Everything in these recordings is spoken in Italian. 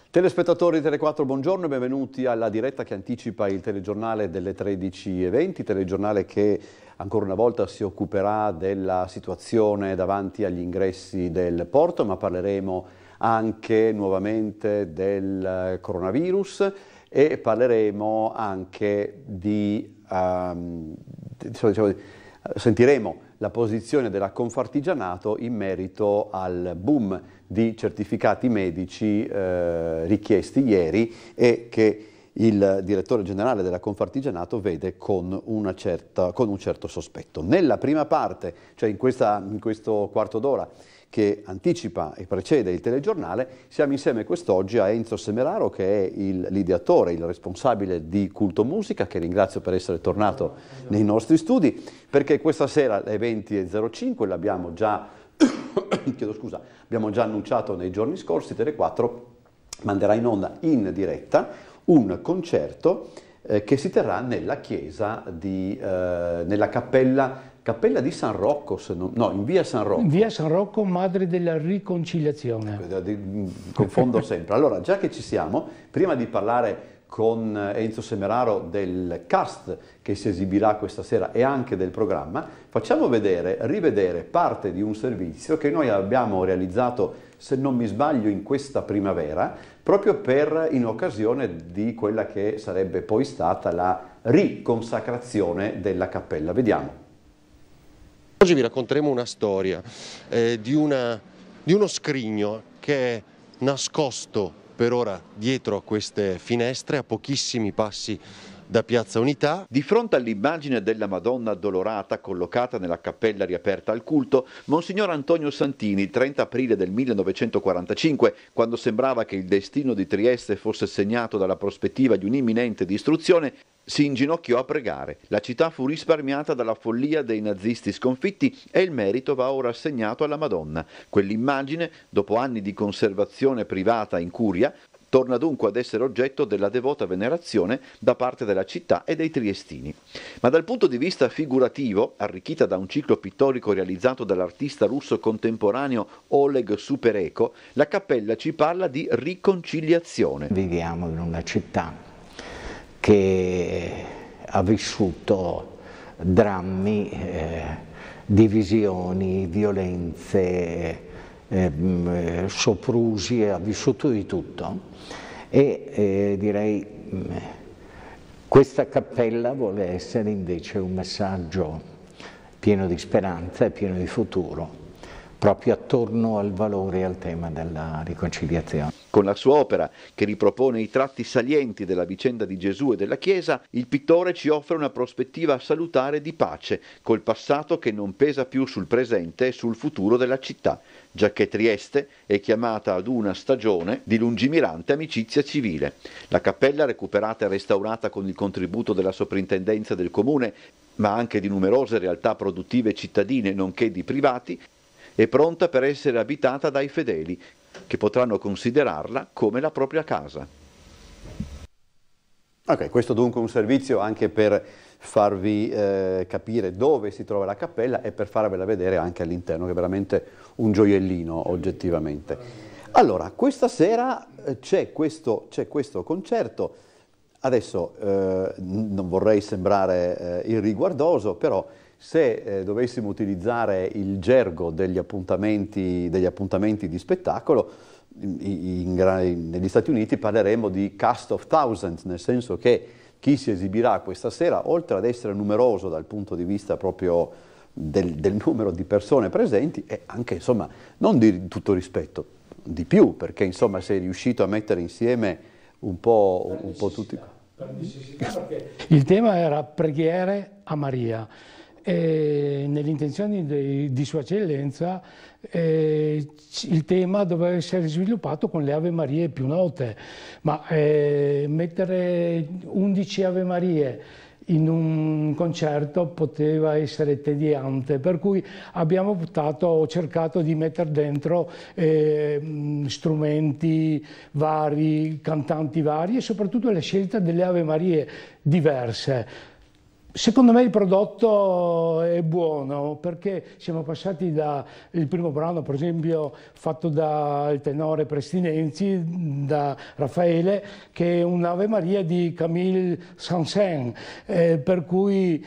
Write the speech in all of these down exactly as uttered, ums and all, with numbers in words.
Telespettatori di Telequattro, buongiorno e benvenuti alla diretta che anticipa il telegiornale delle tredici e venti, telegiornale che ancora una volta si occuperà della situazione davanti agli ingressi del porto, ma parleremo anche nuovamente del coronavirus e parleremo anche di, um, diciamo, sentiremo la posizione della Confartigianato in merito al boom di certificati medici eh, richiesti ieri e che il direttore generale della Confartigianato vede con, una certa, con un certo sospetto. Nella prima parte, cioè in, questa, in questo quarto d'ora che anticipa e precede il telegiornale, siamo insieme quest'oggi a Enzo Semeraro, che è l'ideatore, il responsabile di Culto Musica, che ringrazio per essere tornato nei nostri studi, perché questa sera alle venti e zero cinque l'abbiamo già, chiedo scusa, abbiamo già annunciato nei giorni scorsi, Telequattro manderà in onda in diretta un concerto eh, che si terrà nella chiesa di, eh, nella cappella Cappella di San Rocco, se non, no, in via San Rocco. In via San Rocco, Madre della Riconciliazione. Confondo sempre. Allora, già che ci siamo, prima di parlare con Enzo Semeraro del cast che si esibirà questa sera e anche del programma, facciamo vedere, rivedere parte di un servizio che noi abbiamo realizzato, se non mi sbaglio, in questa primavera, proprio per in occasione di quella che sarebbe poi stata la riconsacrazione della cappella. Vediamo. Oggi vi racconteremo una storia eh, di, una, di uno scrigno che è nascosto per ora dietro a queste finestre, a pochissimi passi da Piazza Unità. Di fronte all'immagine della Madonna Addolorata collocata nella cappella riaperta al culto, Monsignor Antonio Santini, il trenta aprile del millenovecentoquarantacinque, quando sembrava che il destino di Trieste fosse segnato dalla prospettiva di un'imminente distruzione, si inginocchiò a pregare. La città fu risparmiata dalla follia dei nazisti sconfitti e il merito va ora assegnato alla Madonna. Quell'immagine, dopo anni di conservazione privata in curia, torna dunque ad essere oggetto della devota venerazione da parte della città e dei triestini. Ma dal punto di vista figurativo, arricchita da un ciclo pittorico realizzato dall'artista russo contemporaneo Oleg Supereko, la cappella ci parla di riconciliazione. Viviamo in una città che ha vissuto drammi, eh, divisioni, violenze, eh, soprusi, ha vissuto di tutto e eh, direi mh, questa cappella vuole essere invece un messaggio pieno di speranza e pieno di futuro, proprio attorno al valore e al tema della riconciliazione. Con la sua opera, che ripropone i tratti salienti della vicenda di Gesù e della Chiesa, il pittore ci offre una prospettiva salutare di pace, col passato che non pesa più sul presente e sul futuro della città, giacché Trieste è chiamata ad una stagione di lungimirante amicizia civile. La cappella, recuperata e restaurata con il contributo della soprintendenza del comune, ma anche di numerose realtà produttive cittadine nonché di privati, è pronta per essere abitata dai fedeli, che potranno considerarla come la propria casa. Ok, questo dunque è un servizio anche per farvi eh, capire dove si trova la cappella e per farvela vedere anche all'interno, che è veramente un gioiellino oggettivamente. Allora, questa sera c'è questo, c'è questo concerto. Adesso eh, non vorrei sembrare eh, irriguardoso, però se eh, dovessimo utilizzare il gergo degli appuntamenti, degli appuntamenti di spettacolo, in, in, negli Stati Uniti parleremo di cast of thousands, nel senso che chi si esibirà questa sera, oltre ad essere numeroso dal punto di vista proprio del, del numero di persone presenti, è anche, insomma, non di tutto rispetto, di più, perché insomma sei riuscito a mettere insieme un po', un po' tutti. Il tema era preghiere a Maria. Nell'intenzione di, di Sua Eccellenza eh, il tema doveva essere sviluppato con le Ave Marie più note, ma eh, mettere undici Ave Marie in un concerto poteva essere tediante, per cui abbiamo buttato, cercato di mettere dentro eh, strumenti vari, cantanti vari e soprattutto la scelta delle Ave Marie diverse. Secondo me il prodotto è buono, perché siamo passati dal primo brano, per esempio, fatto dal tenore Prestinenzi, da Raffaele, che è un'Ave Maria di Camille Saint-Saëns, eh, per cui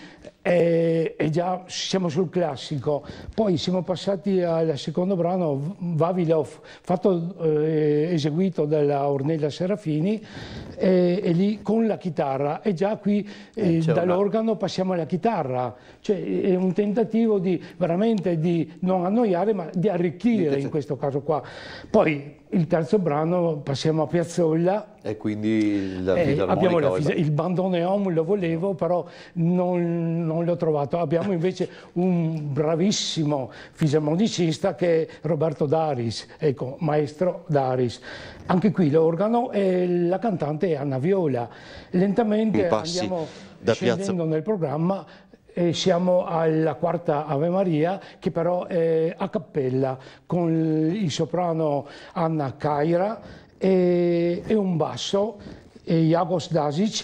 è, è già siamo sul classico. Poi siamo passati al secondo brano, Vavilov, fatto, eh, eseguito dalla Ornella Serafini, e, e lì con la chitarra, e già qui eh, dall'organo una... passiamo alla chitarra, cioè è un tentativo di veramente di non annoiare, ma di arricchire in questo caso qua. Poi il terzo brano passiamo a Piazzolla, e quindi la eh, abbiamo la la... il bandoneon lo volevo, però non, non l'ho trovato. Abbiamo invece un bravissimo fisarmonicista che è Roberto Daris, ecco, maestro Daris. Anche qui l'organo e la cantante è Anna Viola. Lentamente andiamo da scendendo Piazza... nel programma. E siamo alla quarta Ave Maria, che però è a cappella, con il soprano Anna Kaira e, e un basso, e Jagos Dasic,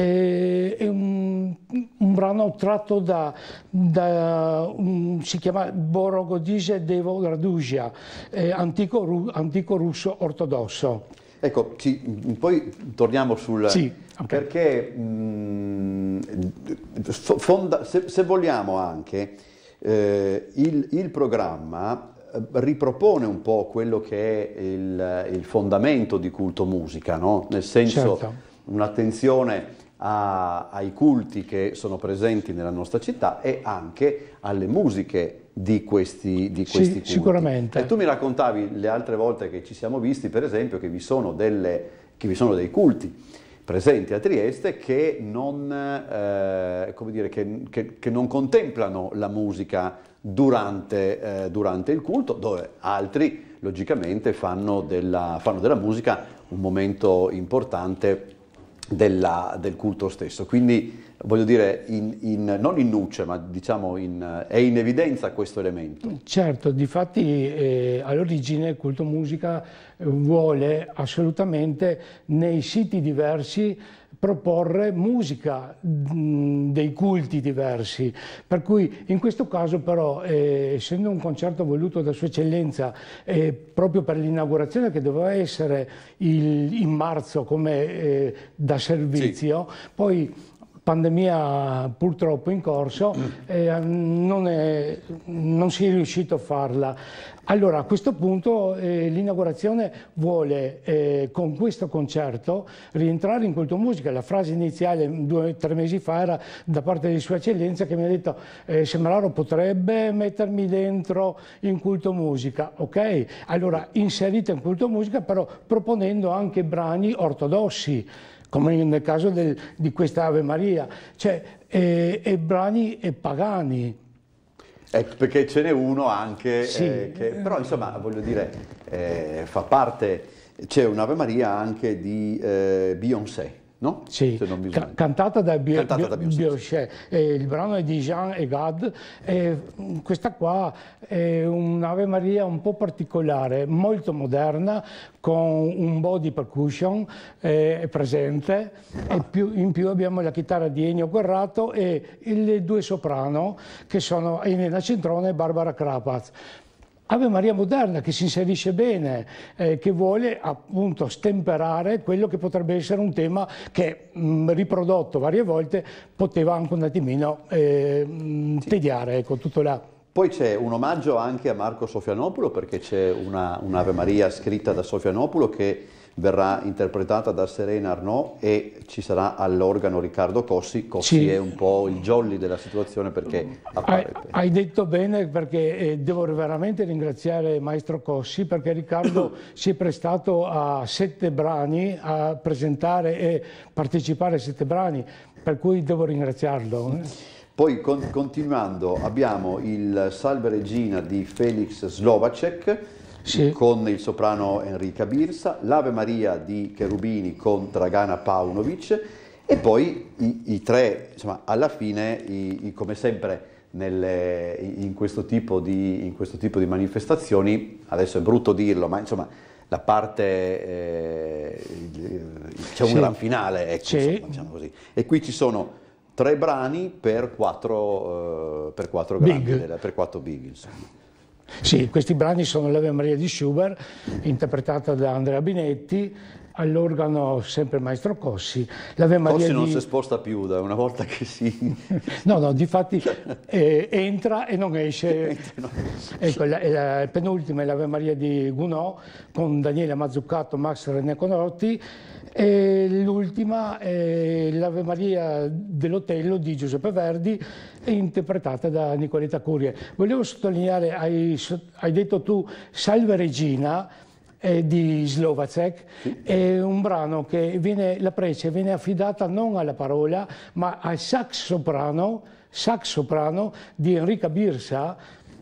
e, e un, un brano tratto da, da un, si chiama Borogodise Devo Radusia, eh, antico, antico russo ortodosso. Ecco, ci, poi torniamo sul... Sì, okay. Perché mh, fonda, se, se vogliamo anche, eh, il, il programma ripropone un po' quello che è il, il fondamento di Culto Musica, no? Nel senso, certo, un'attenzione ai culti che sono presenti nella nostra città e anche alle musiche di questi, di questi sì, culti. Sicuramente. E tu mi raccontavi le altre volte che ci siamo visti, per esempio, che vi sono, delle, che vi sono dei culti presenti a Trieste che non, eh, come dire, che, che, che non contemplano la musica durante, eh, durante il culto, dove altri logicamente fanno della, fanno della musica un momento importante della, del culto stesso. Quindi voglio dire, in, in, non in nuce, ma diciamo in, è in evidenza questo elemento. Certo, difatti eh, all'origine il Culto Musica vuole assolutamente nei siti diversi proporre musica mh, dei culti diversi, per cui in questo caso però, eh, essendo un concerto voluto da Sua Eccellenza eh, proprio per l'inaugurazione che doveva essere il, in marzo come eh, da servizio, sì, poi pandemia purtroppo in corso, eh, non, è, non si è riuscito a farla. Allora a questo punto eh, l'inaugurazione vuole eh, con questo concerto rientrare in Culto Musica. La frase iniziale due o tre mesi fa era da parte di Sua Eccellenza che mi ha detto eh, Semeraro potrebbe mettermi dentro in Culto Musica, ok? Allora inserita in Culto Musica, però proponendo anche brani ortodossi, come nel caso del, di questa Ave Maria, cioè e, e brani e pagani. Eh, perché ce n'è uno anche, sì, eh, che, però insomma voglio dire, eh, fa parte, c'è un'Ave Maria anche di eh, Beyoncé, no? Sì, se non ca cantata da, Bio, cantata da Beyoncé. Beyoncé. Eh, il brano è di Jean et Gad, eh, questa qua è un'Ave Maria un po' particolare, molto moderna, con un body percussion eh, presente, ah. e più, in più abbiamo la chitarra di Ennio Guerrato e le due soprano che sono Elena Centrone e Barbara Krapaz. Ave Maria moderna che si inserisce bene, eh, che vuole appunto stemperare quello che potrebbe essere un tema che mh, riprodotto varie volte poteva anche un attimino eh, mh, sì. tediare, ecco, tutto là. Poi c'è un omaggio anche a Marco Sofianopoulos, perché c'è un'Ave Maria scritta da Sofianopoulos che verrà interpretata da Serena Arnaud e ci sarà all'organo Riccardo Cossi. Cossi sì. è un po' il jolly della situazione perché appare. Hai, hai detto bene, perché eh, devo veramente ringraziare Maestro Cossi, perché Riccardo si è prestato a sette brani, a presentare e partecipare a sette brani, per cui devo ringraziarlo. Poi con, continuando abbiamo il Salve Regina di Felix Slovacek, sì, con il soprano Enrica Birsa, l'Ave Maria di Cherubini con Dragana Paunovic e poi i, i tre, insomma, alla fine, i, i, come sempre nelle, in, questo tipo di, in questo tipo di manifestazioni, adesso è brutto dirlo, ma insomma la parte, eh, c'è un sì. gran finale, ecco, sì. insomma, diciamo così. E qui ci sono tre brani per quattro, uh, per quattro grandi, big. Della, per quattro big, insomma. Sì, questi brani sono l'Ave Maria di Schubert, interpretata da Andrea Binetti, all'organo sempre il maestro Cossi. L'Ave Maria Cossi non di... si sposta più da una volta che si... No, no, difatti eh, entra e non esce. no. Ecco, la, la penultima è l'Ave Maria di Gounod con Daniele Mazzucato, Max René Conotti, e l'ultima è l'Ave Maria dell'Otello di Giuseppe Verdi, interpretata da Nicoletta Curie. Volevo sottolineare, hai, hai detto tu Salve Regina, di Slovacek, sì. È un brano che viene, la prece viene affidata non alla parola ma al sax soprano, sax soprano di Enrica Birsa.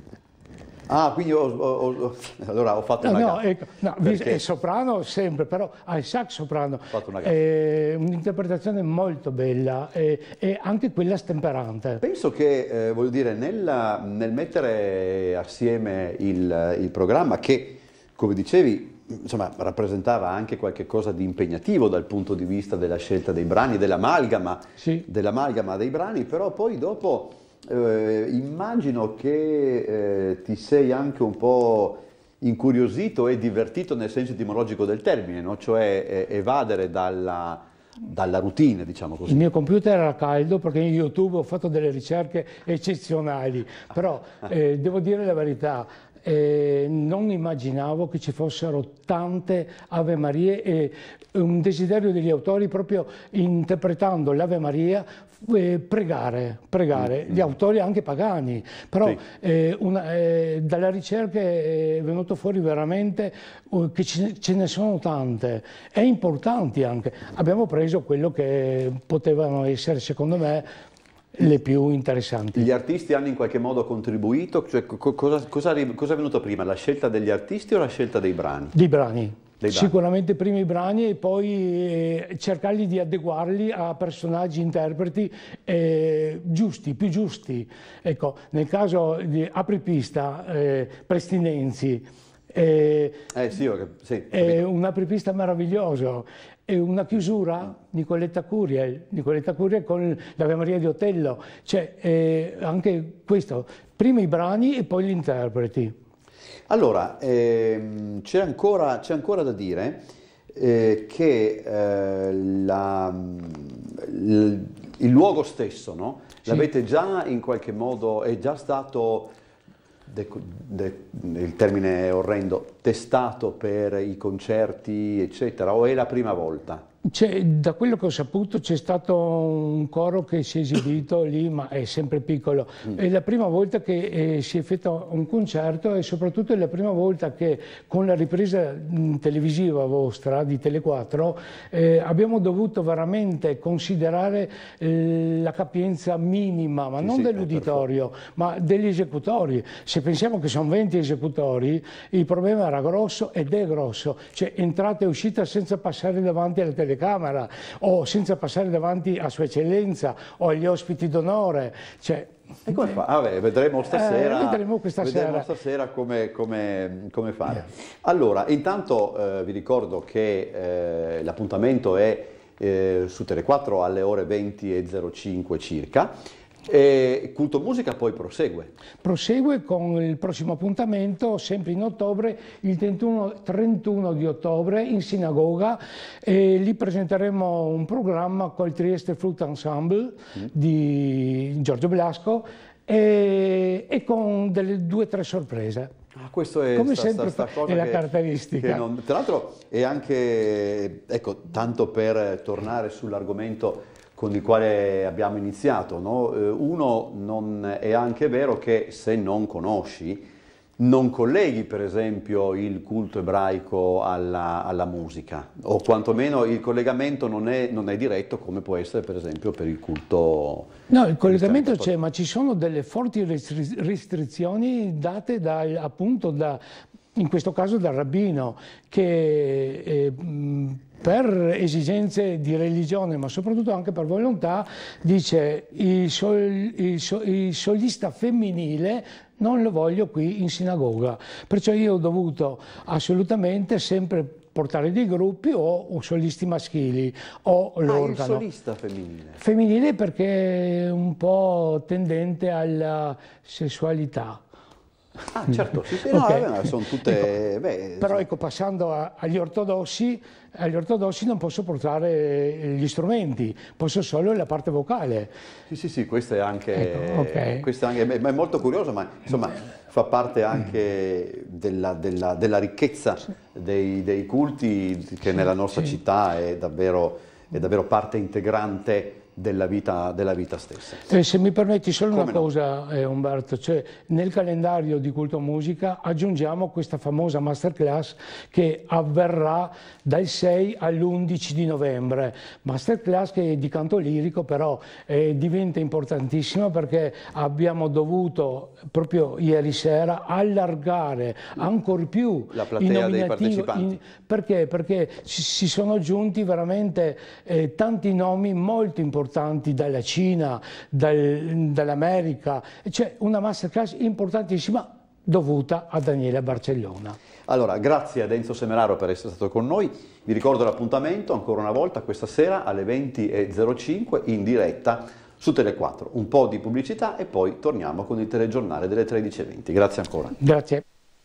Ah, quindi ho, ho, ho, allora ho fatto no, una no, gaffa. Ecco, no, è soprano sempre, però al sax soprano. Ho fatto una gaffa. È un'interpretazione molto bella e, e anche quella stemperante. Penso che, eh, voglio dire, nella, nel mettere assieme il, il programma che, come dicevi, insomma, rappresentava anche qualche cosa di impegnativo dal punto di vista della scelta dei brani, dell'amalgama, sì. dell'amalgama dei brani, però poi dopo eh, immagino che eh, ti sei anche un po' incuriosito e divertito nel senso etimologico del termine, no? Cioè eh, evadere dalla, dalla routine, diciamo così. Il mio computer era caldo perché in YouTube ho fatto delle ricerche eccezionali, però eh, devo dire la verità. Eh, non immaginavo che ci fossero tante Ave Marie e un desiderio degli autori proprio interpretando l'Ave Maria eh, pregare, pregare, mm-hmm. Gli autori anche pagani, però sì. eh, una, eh, dalla ricerca è venuto fuori veramente uh, che ce, ce ne sono tante e importanti anche. Abbiamo preso quello che potevano essere secondo me le più interessanti. Gli artisti hanno in qualche modo contribuito? Cioè, co cosa, cosa, cosa è venuto prima, la scelta degli artisti o la scelta dei brani? Dei brani. Dei Sicuramente prima i brani e poi eh, cercarli di adeguarli a personaggi, interpreti eh, giusti, più giusti. Ecco, nel caso di Apripista, eh, Prestinenzi, eh, eh, sì, sì, è un apripista meraviglioso. E una chiusura, Nicoletta Curie, Nicoletta Curie con l'Ave Maria di Otello, cioè eh, anche questo, prima i brani e poi gli interpreti. Allora, ehm, c'è ancora, c'è ancora da dire eh, che eh, la, il, il luogo stesso, no? Sì. L'avete già in qualche modo, è già stato, de, de, il termine è orrendo, testato per i concerti, eccetera, o è la prima volta? Da quello che ho saputo c'è stato un coro che si è esibito lì, ma è sempre piccolo. Mm. È la prima volta che eh, si effettua un concerto e soprattutto è la prima volta che con la ripresa mh, televisiva vostra di Tele quattro eh, abbiamo dovuto veramente considerare eh, la capienza minima, ma sì, non sì, dell'uditorio, ma degli esecutori. Se pensiamo che sono venti esecutori, il problema era grosso ed è grosso, cioè entrata e uscita senza passare davanti alla telecamera. Camera, o senza passare davanti a Sua Eccellenza o agli ospiti d'onore. Cioè, e come fa? Vabbè, vedremo stasera, eh, vedremo questa vedremo sera. stasera come, come, come fare. Yeah. Allora, intanto eh, vi ricordo che eh, l'appuntamento è eh, su Tele quattro alle ore venti e zero cinque circa. E Culto Musica poi prosegue. Prosegue con il prossimo appuntamento, sempre in ottobre, il trentuno di ottobre in sinagoga, e lì presenteremo un programma col Trieste Flute Ensemble mm. di Giorgio Blasco e, e con delle due o tre sorprese. Ah, questo è, come sta, sempre sta, sta cosa è la che, caratteristica. Che non, tra l'altro è anche, ecco, tanto per tornare sull'argomento con il quale abbiamo iniziato, no? Uno, non, è anche vero che se non conosci, non colleghi per esempio il culto ebraico alla, alla musica, o quantomeno il collegamento non è, non è diretto come può essere per esempio per il culto. No, il collegamento c'è, ma ci sono delle forti restrizioni date da, appunto da, in questo caso dal rabbino, che eh, per esigenze di religione, ma soprattutto anche per volontà, dice il, sol, il, sol, il solista femminile non lo voglio qui in sinagoga. Perciò io ho dovuto assolutamente sempre portare dei gruppi o, o solisti maschili o l'organo. Ah, il solista femminile. Femminile perché è un po' tendente alla sessualità. Ah, certo, sì, sì, no, Okay. vabbè, sono tutte... Ecco, beh, però sono- ecco, passando a- agli ortodossi, agli ortodossi non posso portare gli strumenti, posso solo la parte vocale. Sì, sì, sì, questo è anche, Ecco, ok. questo è anche beh, ma è molto curioso, ma insomma fa parte anche della, della- della ricchezza dei, dei culti che nella nostra sì. città è davvero, è davvero parte integrante della vita, della vita stessa. Eh, se mi permetti solo Come una no? cosa, eh, Umberto, cioè nel calendario di Culto Musica aggiungiamo questa famosa masterclass che avverrà dal sei all'undici di novembre, masterclass che è di canto lirico, però eh, diventa importantissima perché abbiamo dovuto proprio ieri sera allargare ancor più La i platea dei nominativi. partecipanti. in- perché? Perché ci- si sono aggiunti veramente eh, tanti nomi molto importanti dalla Cina, dal- dall'America, c'è una masterclass importantissima dovuta a Daniele Barcellona. Allora, grazie ad Enzo Semeraro per essere stato con noi. Vi ricordo l'appuntamento ancora una volta questa sera alle venti e zero cinque in diretta su Tele quattro. Un po' di pubblicità e poi torniamo con il telegiornale delle tredici e venti. Grazie ancora. Grazie.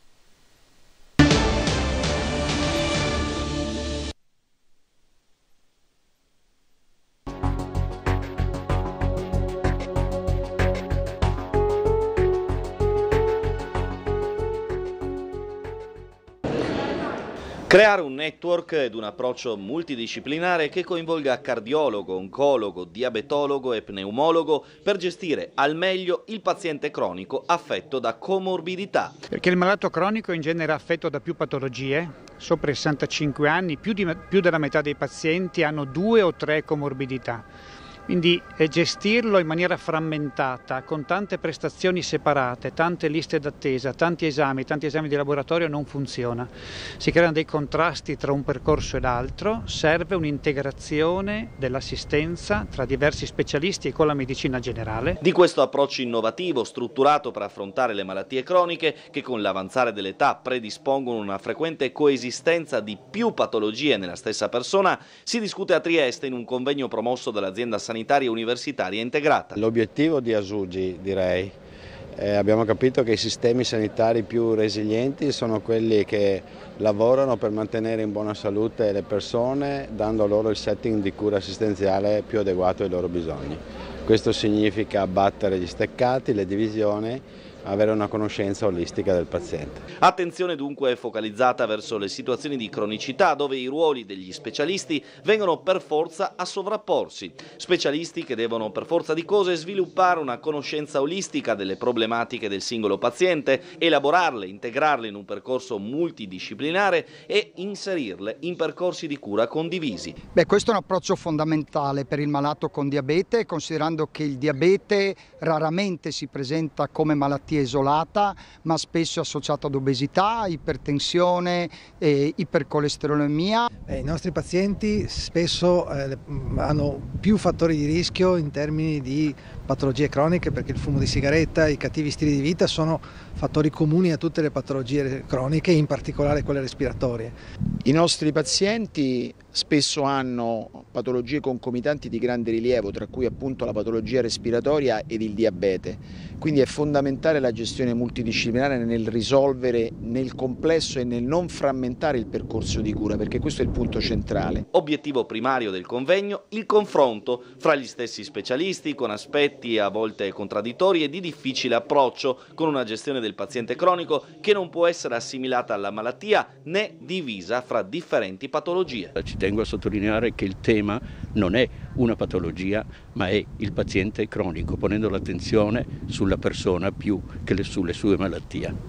Creare un network ed un approccio multidisciplinare che coinvolga cardiologo, oncologo, diabetologo e pneumologo per gestire al meglio il paziente cronico affetto da comorbidità. Perché il malato cronico in genere è affetto da più patologie, sopra i sessantacinque anni, più, di, più della metà dei pazienti hanno due o tre comorbidità. Quindi eh, gestirlo in maniera frammentata, con tante prestazioni separate, tante liste d'attesa, tanti esami, tanti esami di laboratorio non funziona. Si creano dei contrasti tra un percorso e l'altro, serve un'integrazione dell'assistenza tra diversi specialisti e con la medicina generale. Di questo approccio innovativo, strutturato per affrontare le malattie croniche che con l'avanzare dell'età predispongono una frequente coesistenza di più patologie nella stessa persona, si discute a Trieste in un convegno promosso dall'azienda sanitaria sanitaria universitaria integrata. L'obiettivo di Asugi, direi, eh, abbiamo capito che i sistemi sanitari più resilienti sono quelli che lavorano per mantenere in buona salute le persone, dando loro il setting di cura assistenziale più adeguato ai loro bisogni. Questo significa abbattere gli steccati, le divisioni, avere una conoscenza olistica del paziente. Attenzione dunque focalizzata verso le situazioni di cronicità dove i ruoli degli specialisti vengono per forza a sovrapporsi. Specialisti che devono per forza di cose sviluppare una conoscenza olistica delle problematiche del singolo paziente, elaborarle, integrarle in un percorso multidisciplinare e inserirle in percorsi di cura condivisi. Beh, questo è un approccio fondamentale per il malato con diabete, considerando che il diabete raramente si presenta come malattia isolata, ma spesso associato ad obesità, ipertensione e ipercolesterolemia. Eh, I nostri pazienti spesso eh, hanno più fattori di rischio in termini di patologie croniche, perché il fumo di sigaretta e i cattivi stili di vita sono fattori comuni a tutte le patologie croniche, in particolare quelle respiratorie. I nostri pazienti spesso hanno patologie concomitanti di grande rilievo, tra cui appunto la patologia respiratoria ed il diabete, quindi è fondamentale la gestione multidisciplinare nel risolvere nel complesso e nel non frammentare il percorso di cura, perché questo è il punto centrale. Obiettivo primario del convegno, il confronto fra gli stessi specialisti con aspetti a volte contraddittori e di difficile approccio, con una gestione del paziente cronico che non può essere assimilata alla malattia né divisa fra differenti patologie. Ci tengo a sottolineare che il tema non è una patologia, ma è il paziente cronico, ponendo l'attenzione sulla persona più che sulle sue malattie.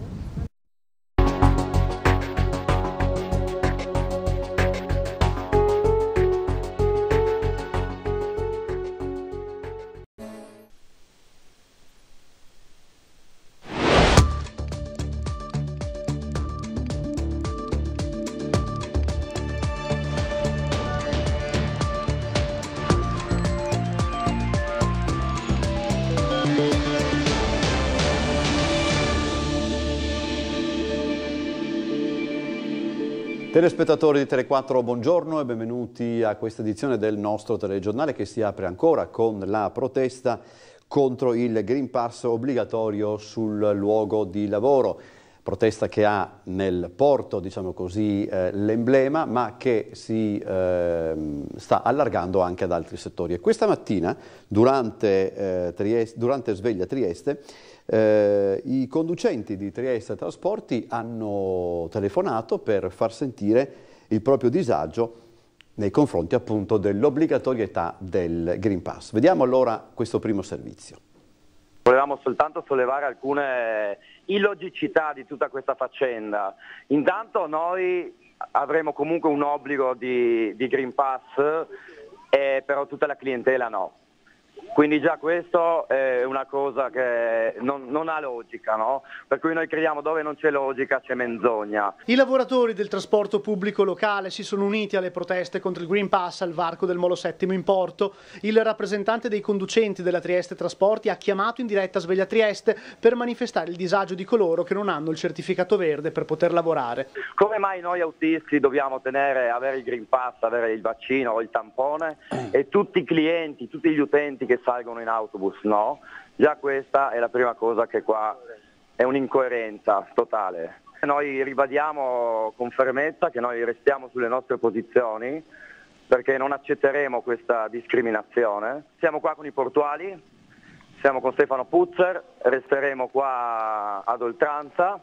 Telespettatori di Telequattro, buongiorno e benvenuti a questa edizione del nostro telegiornale che si apre ancora con la protesta contro il Green Pass obbligatorio sul luogo di lavoro. Protesta che ha nel porto, diciamo così, eh, l'emblema, ma che si eh, sta allargando anche ad altri settori. E questa mattina, durante, eh, Trieste, durante Sveglia Trieste, eh, i conducenti di Trieste Trasporti hanno telefonato per far sentire il proprio disagio nei confronti appunto dell'obbligatorietà del Green Pass. Vediamo allora questo primo servizio. Volevamo soltanto sollevare alcune illogicità di tutta questa faccenda. Intanto noi avremo comunque un obbligo di, di Green Pass, eh, però tutta la clientela no. Quindi già questo è una cosa che non, non ha logica, no? Per cui noi crediamo dove non c'è logica c'è menzogna. I lavoratori del trasporto pubblico locale si sono uniti alle proteste contro il Green Pass al varco del Molo Settimo in porto. Il rappresentante dei conducenti della Trieste Trasporti ha chiamato in diretta Sveglia Trieste per manifestare il disagio di coloro che non hanno il certificato verde per poter lavorare. Come mai noi autisti dobbiamo tenere, avere il Green Pass, avere il vaccino o il tampone e tutti i clienti, tutti gli utenti che salgono in autobus no? Già questa è la prima cosa che qua è un'incoerenza totale. Noi ribadiamo con fermezza che noi restiamo sulle nostre posizioni perché non accetteremo questa discriminazione. Siamo qua con i portuali, siamo con Stefano Puzzer, resteremo qua ad oltranza.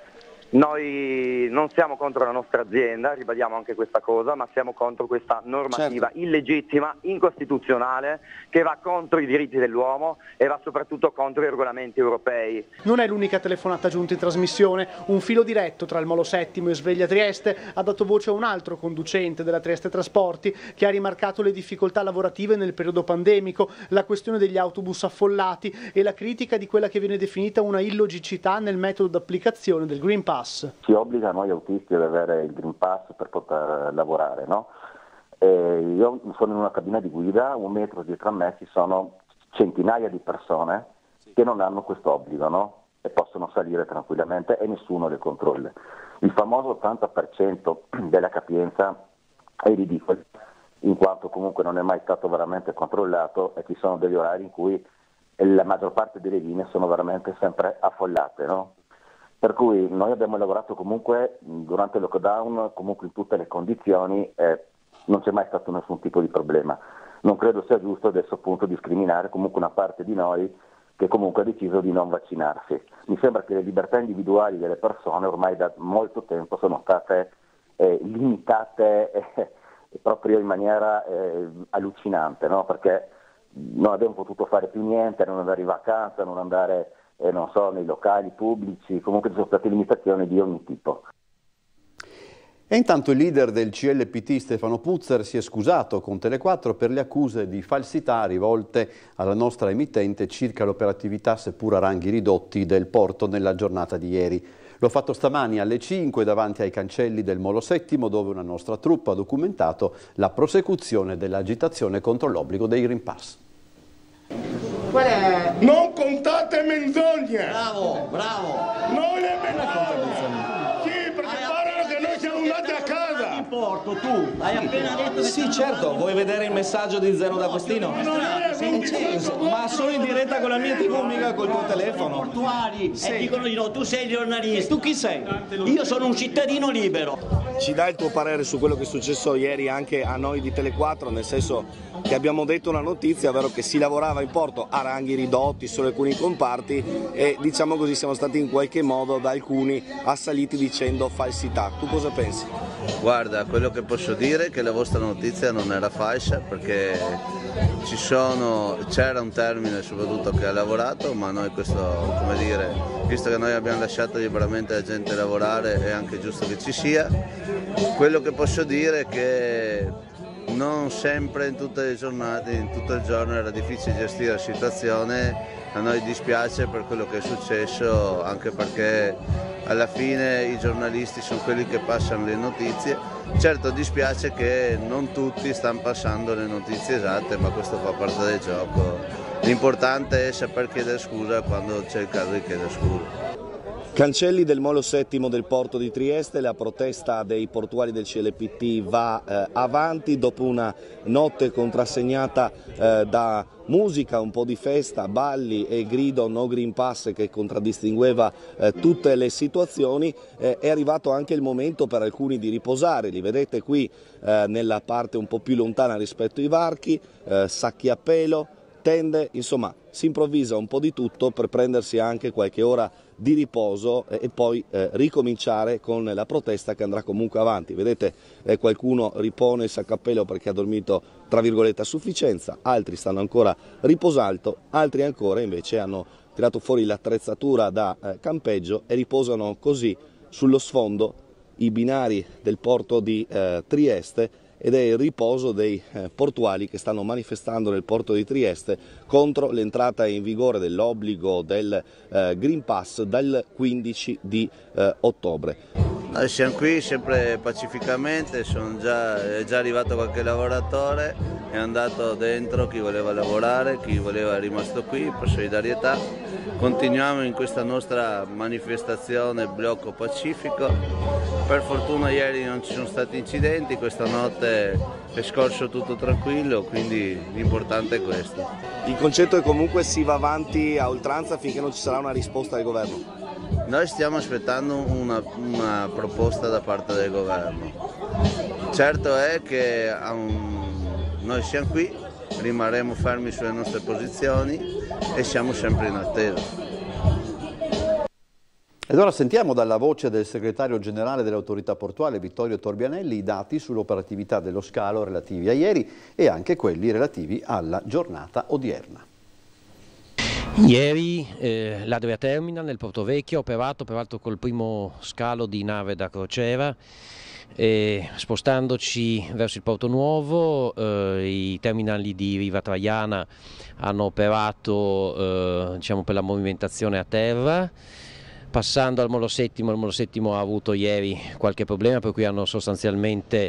Noi non siamo contro la nostra azienda, ribadiamo anche questa cosa, ma siamo contro questa normativa certo. illegittima, incostituzionale, che va contro i diritti dell'uomo e va soprattutto contro i regolamenti europei. Non è l'unica telefonata giunta in trasmissione. Un filo diretto tra il Molo Settimo e Sveglia Trieste ha dato voce a un altro conducente della Trieste Trasporti che ha rimarcato le difficoltà lavorative nel periodo pandemico, la questione degli autobus affollati e la critica di quella che viene definita una illogicità nel metodo d'applicazione del Green Pass. Ci obbliga noi autisti ad avere il Green Pass per poter lavorare, no? E io sono in una cabina di guida, un metro dietro a me ci sono centinaia di persone che non hanno questo obbligo, no? E possono salire tranquillamente e nessuno le controlla. Il famoso ottanta per cento della capienza è ridicolo, in quanto comunque non è mai stato veramente controllato e ci sono degli orari in cui la maggior parte delle linee sono veramente sempre affollate, no? Per cui noi abbiamo lavorato comunque durante il lockdown, comunque in tutte le condizioni, eh, non c'è mai stato nessun tipo di problema. Non credo sia giusto adesso appunto discriminare comunque una parte di noi che comunque ha deciso di non vaccinarsi. Mi sembra che le libertà individuali delle persone ormai da molto tempo sono state eh, limitate eh, proprio in maniera eh, allucinante, no? Perché non abbiamo potuto fare più niente, non andare in vacanza, non andare... Eh, non so, nei locali pubblici, comunque ci sono state limitazioni di ogni tipo. E intanto il leader del C L P T Stefano Puzzer si è scusato con Telequattro per le accuse di falsità rivolte alla nostra emittente circa l'operatività, seppur a ranghi ridotti, del porto nella giornata di ieri. L'ho fatto stamani alle cinque davanti ai cancelli del Molo Settimo, dove una nostra truppa ha documentato la prosecuzione dell'agitazione contro l'obbligo dei Green Pass. Qual è? Non contate menzogne! Bravo, bravo! Non le menzogne! Sì, perché parlano che noi siamo andati a casa! In porto, tu hai appena detto che... Sì, certo, vuoi vedere il messaggio di Zeno D'Agostino? Ma sono in diretta con la mia tivù, mica col tuo telefono. Portuali e dicono di no, tu sei giornalista. Tu chi sei? Io sono un cittadino libero. Ci dai il tuo parere su quello che è successo ieri anche a noi di Telequattro, nel senso che abbiamo detto una notizia, ovvero che si lavorava in porto a ranghi ridotti, solo alcuni comparti, e diciamo così siamo stati in qualche modo da alcuni assaliti dicendo falsità. Tu cosa pensi? Guarda, quello che posso dire è che la vostra notizia non era falsa, perché ci sono, c'era un termine soprattutto che ha lavorato, ma noi questo, come dire, visto che noi abbiamo lasciato liberamente la gente lavorare, è anche giusto che ci sia. Quello che posso dire è che non sempre in tutte le giornate, in tutto il giorno era difficile gestire la situazione. A noi dispiace per quello che è successo, anche perché alla fine i giornalisti sono quelli che passano le notizie. Certo dispiace che non tutti stanno passando le notizie esatte, ma questo fa parte del gioco. L'importante è saper chiedere scusa quando c'è il caso di chiedere scusa. Cancelli del Molo Settimo del porto di Trieste, la protesta dei portuali del C L P T va eh, avanti dopo una notte contrassegnata eh, da musica, un po' di festa, balli e grido no Green Pass che contraddistingueva eh, tutte le situazioni. Eh, è arrivato anche il momento per alcuni di riposare, li vedete qui eh, nella parte un po' più lontana rispetto ai varchi, eh, sacchi a pelo, tende, insomma si improvvisa un po' di tutto per prendersi anche qualche ora di riposo e poi eh, ricominciare con la protesta che andrà comunque avanti. Vedete eh, qualcuno ripone il sacco a pelo perché ha dormito tra virgolette a sufficienza, altri stanno ancora riposando, altri ancora invece hanno tirato fuori l'attrezzatura da eh, campeggio e riposano così sullo sfondo i binari del porto di eh, Trieste, ed è il riposo dei eh, portuali che stanno manifestando nel porto di Trieste contro l'entrata in vigore dell'obbligo del eh, Green Pass dal quindici di eh, ottobre. Noi siamo qui sempre pacificamente, sono già, è già arrivato qualche lavoratore, è andato dentro chi voleva lavorare, chi voleva è rimasto qui per solidarietà. Continuiamo in questa nostra manifestazione blocco pacifico. Per fortuna ieri non ci sono stati incidenti, questa notte è scorso tutto tranquillo, quindi l'importante è questo. Il concetto è comunque si va avanti a oltranza finché non ci sarà una risposta del governo. Noi stiamo aspettando una, una proposta da parte del governo. Certo è che um, noi siamo qui, rimarremo fermi sulle nostre posizioni e siamo sempre in attesa. Ed ora sentiamo dalla voce del segretario generale dell'autorità portuale Vittorio Torbianelli i dati sull'operatività dello scalo relativi a ieri e anche quelli relativi alla giornata odierna. Ieri eh, l'Adria Terminal nel Porto Vecchio ha operato peraltro col primo scalo di nave da crociera. E spostandoci verso il Porto Nuovo, eh, i terminali di Riva Traiana hanno operato eh, diciamo per la movimentazione a terra. Passando al Molo Settimo, il Molo Settimo ha avuto ieri qualche problema per cui hanno sostanzialmente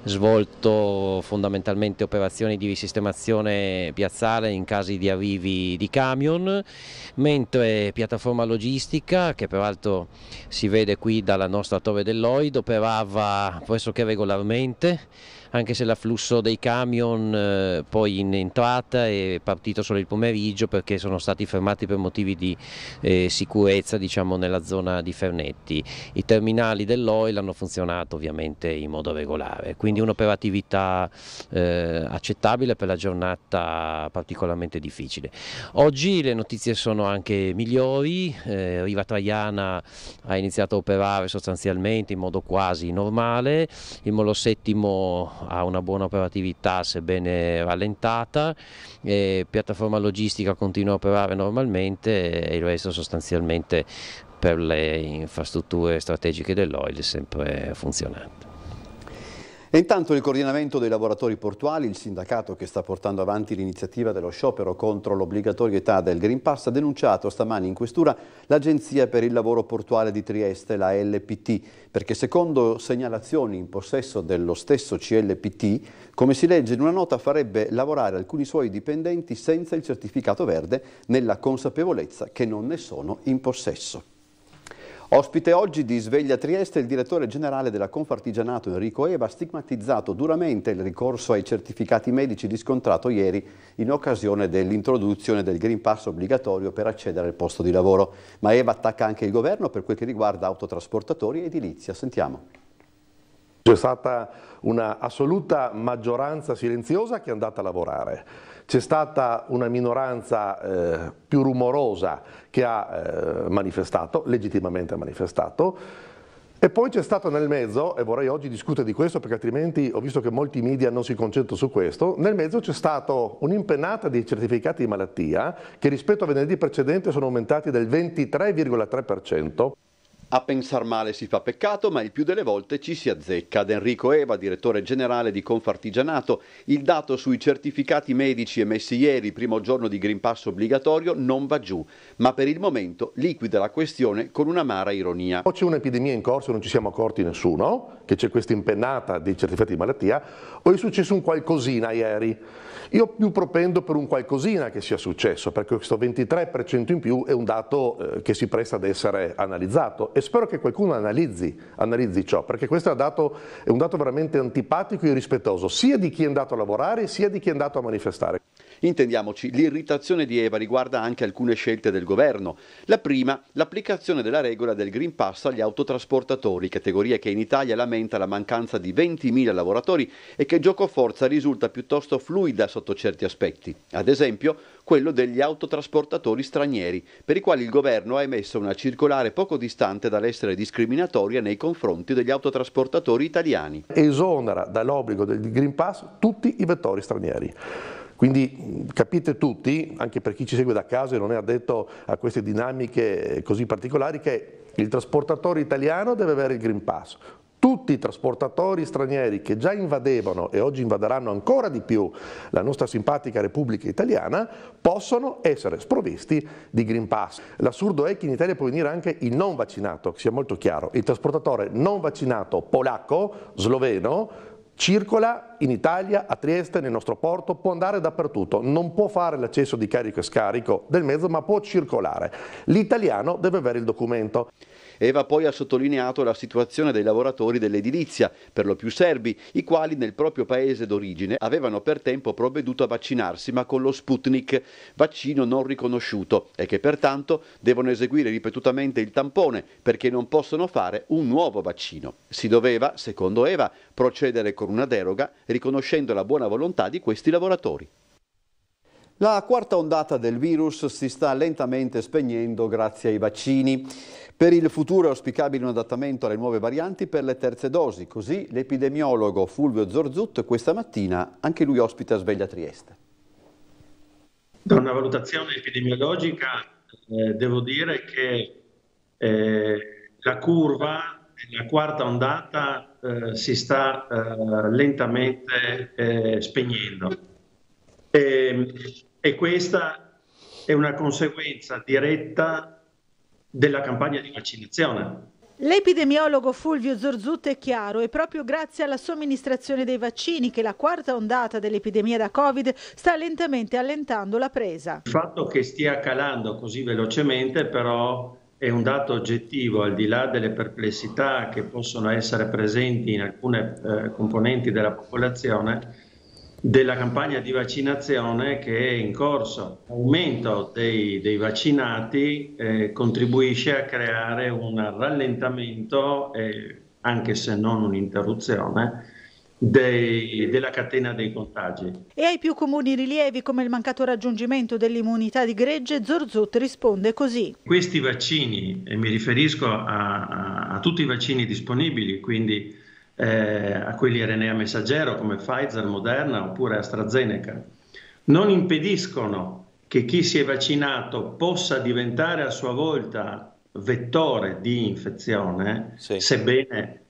svolto fondamentalmente operazioni di risistemazione piazzale in casi di arrivi di camion, mentre piattaforma logistica, che peraltro si vede qui dalla nostra torre del Lloyd, operava pressoché regolarmente, anche se l'afflusso dei camion eh, poi in entrata è partito solo il pomeriggio perché sono stati fermati per motivi di eh, sicurezza, diciamo, nella zona di Fernetti. I terminali dell'Oil hanno funzionato ovviamente in modo regolare, quindi un'operatività eh, accettabile per la giornata particolarmente difficile. Oggi le notizie sono anche migliori, eh, Riva Traiana ha iniziato a operare sostanzialmente in modo quasi normale, il Molo Settimo ha una buona operatività sebbene rallentata, e piattaforma logistica continua a operare normalmente e il resto sostanzialmente per le infrastrutture strategiche dell'Oil è sempre funzionante. E intanto il coordinamento dei lavoratori portuali, il sindacato che sta portando avanti l'iniziativa dello sciopero contro l'obbligatorietà del Green Pass, ha denunciato stamani in questura l'Agenzia per il Lavoro Portuale di Trieste, la L P T, perché secondo segnalazioni in possesso dello stesso C L P T, come si legge in una nota, farebbe lavorare alcuni suoi dipendenti senza il certificato verde, nella consapevolezza che non ne sono in possesso. Ospite oggi di Sveglia Trieste il direttore generale della Confartigianato Enrico Eva ha stigmatizzato duramente il ricorso ai certificati medici riscontrato ieri in occasione dell'introduzione del Green Pass obbligatorio per accedere al posto di lavoro. Ma Eva attacca anche il governo per quel che riguarda autotrasportatori e edilizia. Sentiamo. C'è stata una assoluta maggioranza silenziosa che è andata a lavorare. C'è stata una minoranza eh, più rumorosa che ha eh, manifestato, legittimamente ha manifestato, e poi c'è stato nel mezzo, e vorrei oggi discutere di questo perché altrimenti ho visto che molti media non si concentrano su questo, nel mezzo c'è stato un'impennata di certificati di malattia che rispetto a venerdì precedente sono aumentati del ventitré virgola tre per cento. A pensar male si fa peccato, ma il più delle volte ci si azzecca. Ad Enrico Eva, direttore generale di Confartigianato, il dato sui certificati medici emessi ieri, primo giorno di Green Pass obbligatorio, non va giù, ma per il momento liquida la questione con un'amara ironia. O c'è un'epidemia in corso e non ci siamo accorti nessuno, che c'è questa impennata di certificati di malattia, o è successo un qualcosina ieri. Io più propendo per un qualcosina che sia successo, perché questo ventitré per cento in più è un dato eh, che si presta ad essere analizzato. E spero che qualcuno analizzi, analizzi ciò, perché questo è un, dato, è un dato veramente antipatico e irrispettoso, sia di chi è andato a lavorare sia di chi è andato a manifestare. Intendiamoci, l'irritazione di Eva riguarda anche alcune scelte del governo. La prima, l'applicazione della regola del Green Pass agli autotrasportatori, categoria che in Italia lamenta la mancanza di ventimila lavoratori e che giocoforza risulta piuttosto fluida sotto certi aspetti. Ad esempio, quello degli autotrasportatori stranieri, per i quali il governo ha emesso una circolare poco distante dall'essere discriminatoria nei confronti degli autotrasportatori italiani. Esonera dall'obbligo del Green Pass tutti i vettori stranieri. Quindi capite tutti, anche per chi ci segue da casa e non è addetto a queste dinamiche così particolari, che il trasportatore italiano deve avere il Green Pass. Tutti i trasportatori stranieri che già invadevano e oggi invaderanno ancora di più la nostra simpatica Repubblica Italiana possono essere sprovvisti di Green Pass. L'assurdo è che in Italia può venire anche il non vaccinato, che sia molto chiaro. Il trasportatore non vaccinato polacco, sloveno, circola in Italia, a Trieste, nel nostro porto, può andare dappertutto, non può fare l'accesso di carico e scarico del mezzo, ma può circolare. L'italiano deve avere il documento. Eva poi ha sottolineato la situazione dei lavoratori dell'edilizia, per lo più serbi, i quali nel proprio paese d'origine avevano per tempo provveduto a vaccinarsi, ma con lo Sputnik, vaccino non riconosciuto, e che pertanto devono eseguire ripetutamente il tampone perché non possono fare un nuovo vaccino. Si doveva, secondo Eva, procedere con una deroga riconoscendo la buona volontà di questi lavoratori. La quarta ondata del virus si sta lentamente spegnendo grazie ai vaccini. Per il futuro è auspicabile un adattamento alle nuove varianti per le terze dosi, così l'epidemiologo Fulvio Zorzut questa mattina anche lui ospita Sveglia Trieste. Da una valutazione epidemiologica eh, devo dire che eh, la curva, la quarta ondata eh, si sta eh, lentamente eh, spegnendo e, e questa è una conseguenza diretta della campagna di vaccinazione. L'epidemiologo Fulvio Zorzut è chiaro, è proprio grazie alla somministrazione dei vaccini che la quarta ondata dell'epidemia da Covid sta lentamente allentando la presa. Il fatto che stia calando così velocemente però è un dato oggettivo, al di là delle perplessità che possono essere presenti in alcune eh, componenti della popolazione, della campagna di vaccinazione che è in corso. L'aumento dei, dei vaccinati eh, contribuisce a creare un rallentamento, eh, anche se non un'interruzione, dei, della catena dei contagi. E ai più comuni rilievi come il mancato raggiungimento dell'immunità di gregge, Zorzut risponde così. Questi vaccini, e mi riferisco a, a, a tutti i vaccini disponibili, quindi Eh, a quelli R N A messaggero come Pfizer, Moderna oppure AstraZeneca, non impediscono che chi si è vaccinato possa diventare a sua volta vettore di infezione, sì. sebbene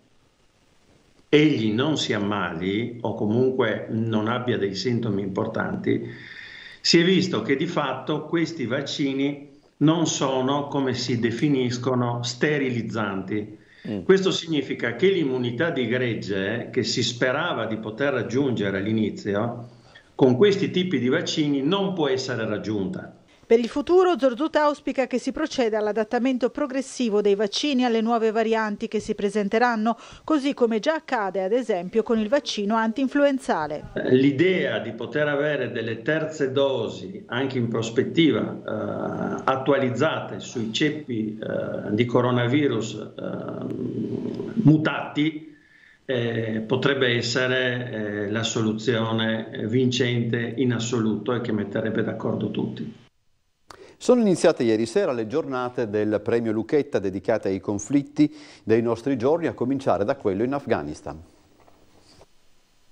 egli non si ammali o comunque non abbia dei sintomi importanti. Si è visto che di fatto questi vaccini non sono, come si definiscono, sterilizzanti. Mm. Questo significa che l'immunità di gregge che si sperava di poter raggiungere all'inizio, con questi tipi di vaccini non può essere raggiunta. Per il futuro Zorzut auspica che si proceda all'adattamento progressivo dei vaccini alle nuove varianti che si presenteranno, così come già accade ad esempio con il vaccino anti-influenzale. L'idea di poter avere delle terze dosi anche in prospettiva eh, attualizzate sui ceppi eh, di coronavirus eh, mutati eh, potrebbe essere eh, la soluzione vincente in assoluto e che metterebbe d'accordo tutti. Sono iniziate ieri sera le giornate del premio Lucchetta dedicate ai conflitti dei nostri giorni, a cominciare da quello in Afghanistan.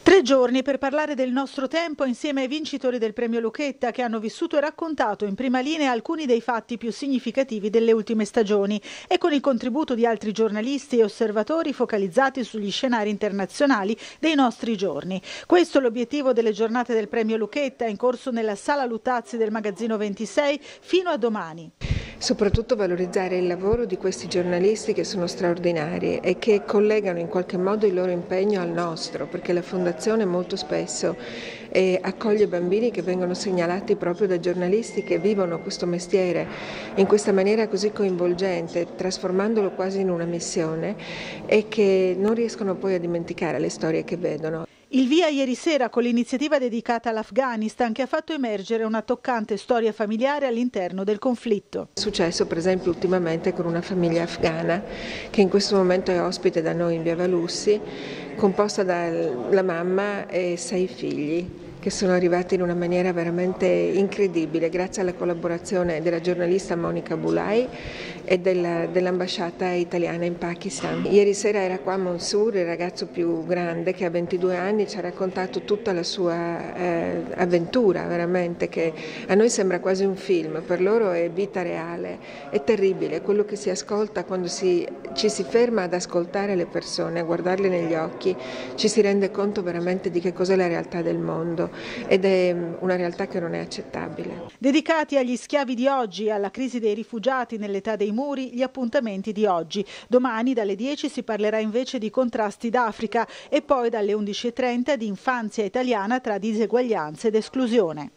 Tre giorni per parlare del nostro tempo insieme ai vincitori del premio Lucchetta che hanno vissuto e raccontato in prima linea alcuni dei fatti più significativi delle ultime stagioni e con il contributo di altri giornalisti e osservatori focalizzati sugli scenari internazionali dei nostri giorni. Questo è l'obiettivo delle giornate del premio Lucchetta in corso nella Sala Luttazzi del Magazzino ventisei fino a domani. Soprattutto valorizzare il lavoro di questi giornalisti che sono straordinari e che collegano in qualche modo il loro impegno al nostro, perché la Fondazione molto spesso eh, accoglie bambini che vengono segnalati proprio da giornalisti che vivono questo mestiere in questa maniera così coinvolgente, trasformandolo quasi in una missione e che non riescono poi a dimenticare le storie che vedono. Il via ieri sera con l'iniziativa dedicata all'Afghanistan che ha fatto emergere una toccante storia familiare all'interno del conflitto. È successo per esempio ultimamente con una famiglia afghana che in questo momento è ospite da noi in via Valussi, composta dalla mamma e sei figli, che sono arrivati in una maniera veramente incredibile grazie alla collaborazione della giornalista Monica Bulai e dell'ambasciata italiana in Pakistan. Ieri sera era qua Mansour, il ragazzo più grande che ha ventidue anni, ci ha raccontato tutta la sua eh, avventura, veramente, che a noi sembra quasi un film, per loro è vita reale, è terribile quello che si ascolta quando si, ci si ferma ad ascoltare le persone, a guardarle negli occhi, ci si rende conto veramente di che cos'è la realtà del mondo. Ed è una realtà che non è accettabile. Dedicati agli schiavi di oggi e alla crisi dei rifugiati nell'età dei muri, gli appuntamenti di oggi. Domani dalle dieci si parlerà invece di contrasti d'Africa e poi dalle undici e trenta di infanzia italiana tra diseguaglianze ed esclusione.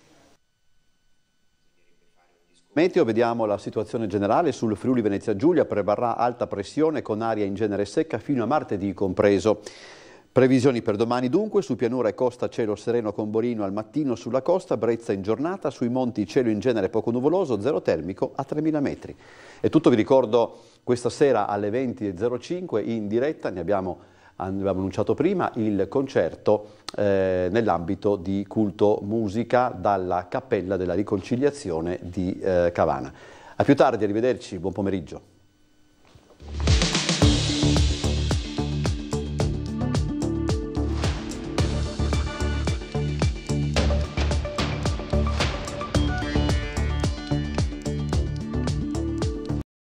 Meteo, vediamo la situazione generale. Sul Friuli Venezia Giulia prevarrà alta pressione con aria in genere secca fino a martedì compreso. Previsioni per domani dunque, su pianura e costa cielo sereno con Borino al mattino, sulla costa Brezza in giornata, sui monti cielo in genere poco nuvoloso, zero termico a tremila metri. E tutto, vi ricordo, questa sera alle venti e zero cinque in diretta, ne abbiamo, abbiamo annunciato prima, il concerto eh, nell'ambito di culto musica dalla Cappella della Riconciliazione di eh, Cavana. A più tardi, arrivederci, buon pomeriggio.